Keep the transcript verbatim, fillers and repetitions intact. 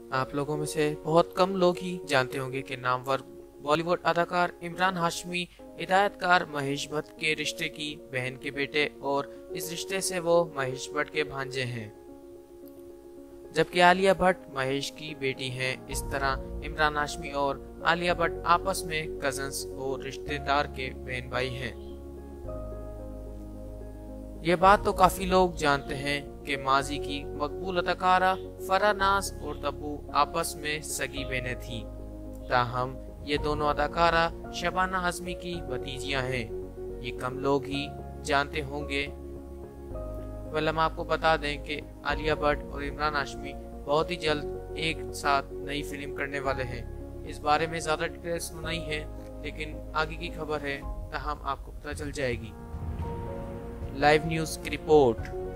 आप लोगों में से बहुत कम लोग ही जानते होंगे कि नामवर बॉलीवुड अदाकार इमरान हाशमी हिदायतकार महेश भट्ट के रिश्ते की बहन के बेटे और इस रिश्ते से वो महेश भट्ट के भांजे हैं, जबकि आलिया भट्ट महेश की बेटी हैं। इस तरह इमरान हाशमी और आलिया भट्ट आपस में कजन्स और रिश्तेदार के बहन भाई हैं। ये बात तो काफी लोग जानते हैं कि माजी की मकबूल अदाकारा फराह नाज और तब्बू आपस में सगी बहनें थीं। ताहम ये दोनों अदाकारा शबाना आजमी की भतीजियां हैं। ये कम लोग ही जानते होंगे। वल हम आपको बता दें कि आलिया भट्ट और इमरान हाशमी बहुत ही जल्द एक साथ नई फिल्म करने वाले हैं। इस बारे में ज्यादा डिटेल्स नहीं है, लेकिन आगे की खबर है, ताहम आपको पता चल जाएगी। लाइव न्यूज की रिपोर्ट।